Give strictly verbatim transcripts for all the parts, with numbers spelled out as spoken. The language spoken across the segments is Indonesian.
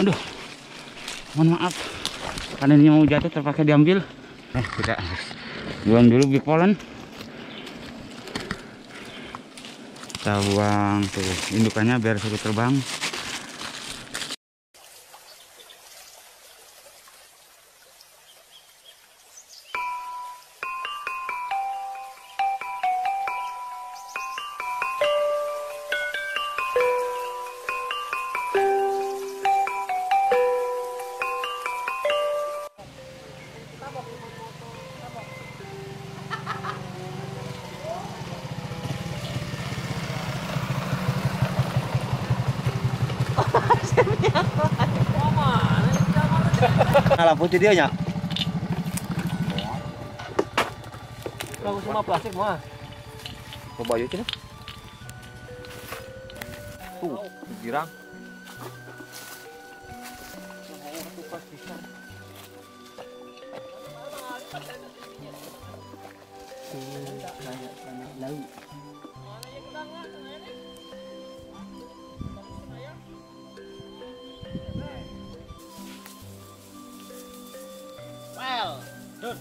Aduh, mohon maaf karena ini mau jatuh terpaksa diambil. Nah, kita buang dulu big pollen. Kita buang tuh indukannya biar suruh terbang. Nah, lampu dia nya. Kalau semua plastik mah. Coba aja cina. Tuh, girang. Well, done.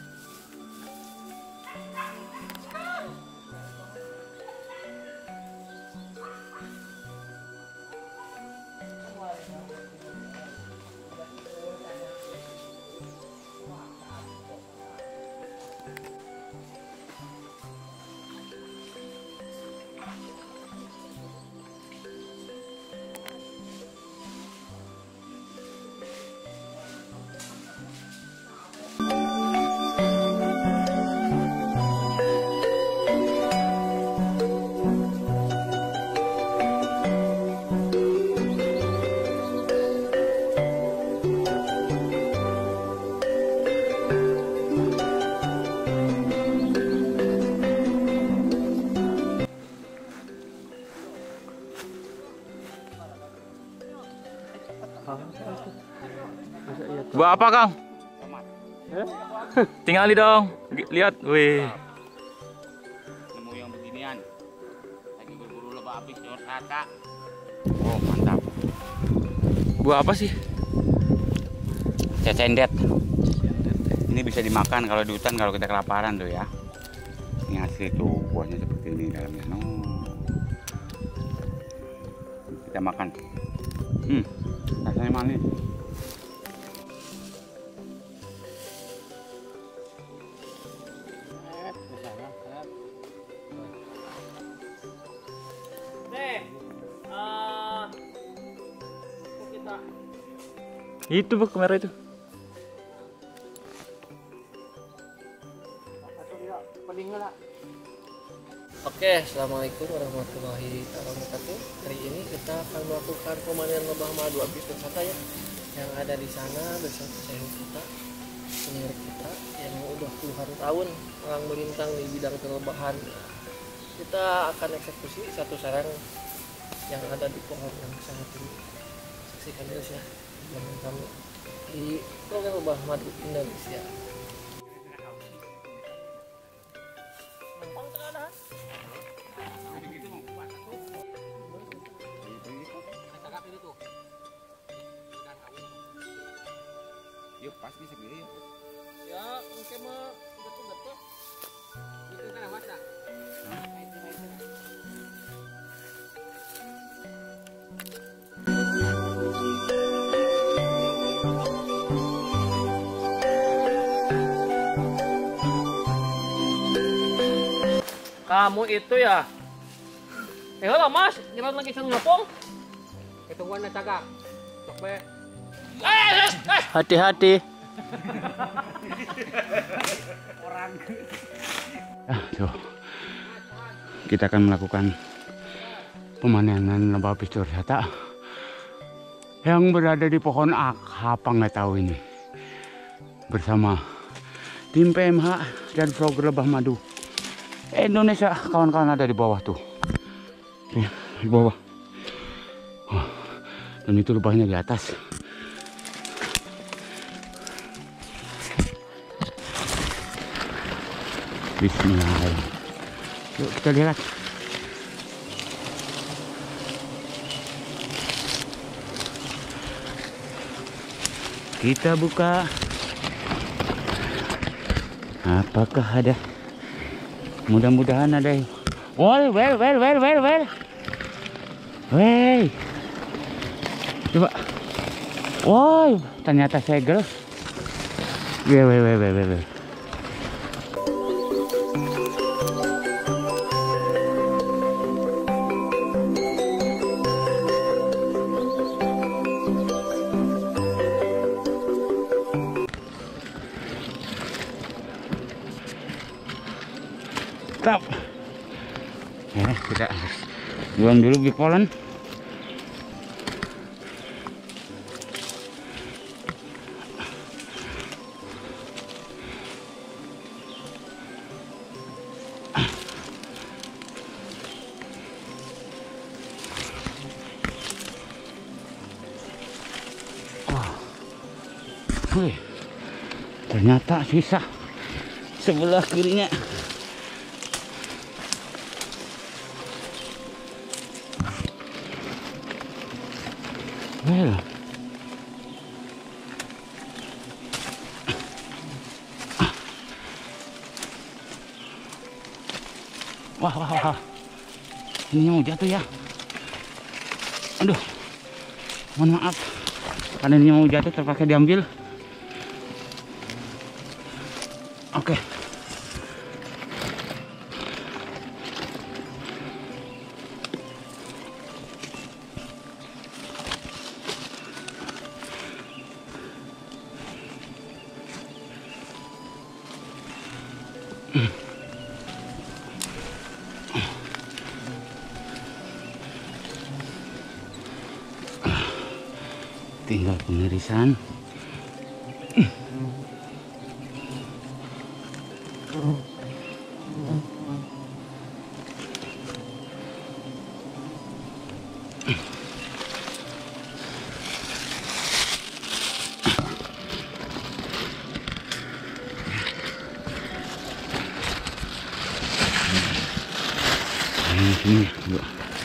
Buat apa Kang? Tinggali dong. Lihat, wih. Nemu yang beginian. Lagi berburu lebah habis di Osaka. Oh, mantap. Buat apa sih? Cecendet. Ini bisa dimakan kalau di hutan kalau kita kelaparan tuh ya. Ini asli tuh buahnya seperti ini dalamnya. No. Kita makan. Hmm, rasanya manis. Itu bak kamera itu. Oke, assalamualaikum warahmatullahi wabarakatuh. Hari ini kita akan melakukan pemandian lebah madu habis wisata ya, yang ada di sana bersama senior kita, senior kita yang udah puluhan tahun melang melintang di bidang kelebahan. Kita akan eksekusi satu sarang yang ada di pohon yang sangat tinggi. Saksikan terus ya dengan kami di program lebah madu Indonesia. Yuk, pasti segini yuk. Ya, mungkin mah betul-betul. Itu kan apa tak? Kamu itu ya? Eh lah mas, jalan lagi sang nyopong. Itu gua na cagak. Sok be. Hati-hati. Orang. Ah, tuh. Kita akan melakukan pemanenan lebah wisata yang berada di pohon apa nggak tahu ini bersama tim P M H dan vlogger lebah madu Indonesia. Kawan-kawan ada di bawah tuh, ya, di bawah. Oh, dan itu lebahnya di atas. Bismillah. Yuk kita lihat. Kita buka. Apakah ada? Mudah-mudahan ada. Woi, well, well, well, well, well. Wey. Coba. Woi, ternyata segel. Weh, weh, weh, weh, weh. Stop. Ya, kita buang dulu big pollen. Wih, ternyata sisa sebelah kirinya. Well. Wah, wah, wah. Ini mau jatuh ya. Aduh. Mohon maaf. Karena ini mau jatuh terpaksa diambil. Oke. Tinggal pengirisan. Ini sini, Bu.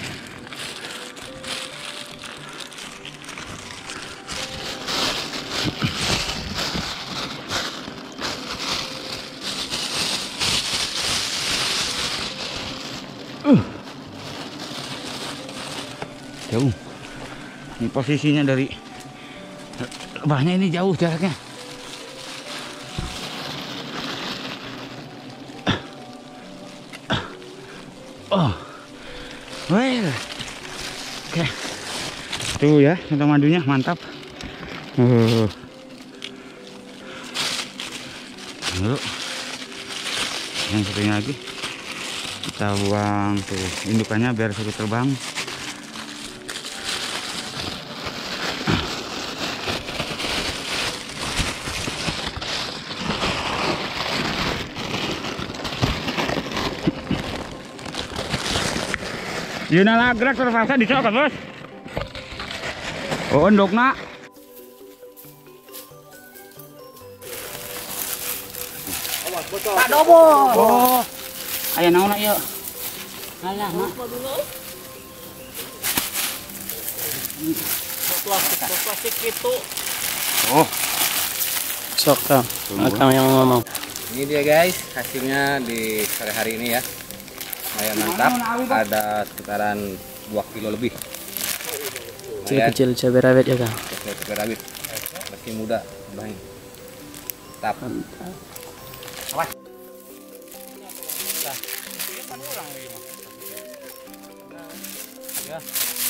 Jauh. Ini posisinya dari lebahnya ini jauh jaraknya. Oh. Well. Oke. Tuh ya, centang madunya mantap. Uh. Lalu yang satunya lagi kita buang tuh indukannya biar suka terbang. Yuna lah gerak terpaksa dicokot, Bos. Oh, endok nak. Tak dobo. Oh. Aya naon ieu? Alah, Mak. Plastik, plastik itu. Oh. Sok, Kang. Kang yang ngomong. Ini dia guys, hasilnya di sore hari ini ya. Lumayan mantap, ada sekitaran dua kilo lebih. Kecil-kecil cabai rawit ya Kang. Kecil cabai rawit, masih muda, baik. Tap. Awas. Ya.